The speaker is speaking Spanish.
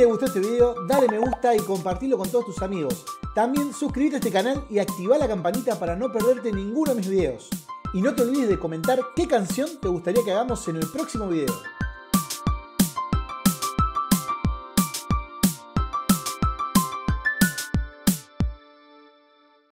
te gustó este video, dale me gusta y compartilo con todos tus amigos. También suscríbete a este canal y activa la campanita para no perderte ninguno de mis videos. Y no te olvides de comentar qué canción te gustaría que hagamos en el próximo video.